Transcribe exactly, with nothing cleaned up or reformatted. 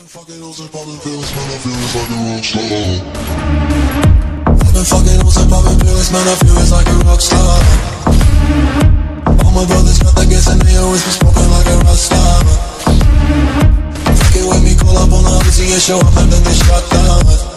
Fucking hoes and poppin' pills, man, I feel it's like a rock star. I've been fucking hoes and poppin' pills, man, I feel it's like a rock star. All my brothers got the gas and they always been smoking like a rock star. Fucking with me, call up on the Uzi and show up and then get shot down.